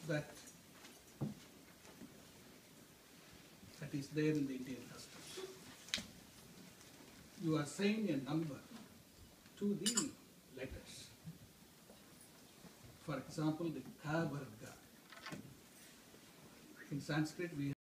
that is there in the Indian customs. You assign a number to the letters. For example, the ka varga. In Sanskrit we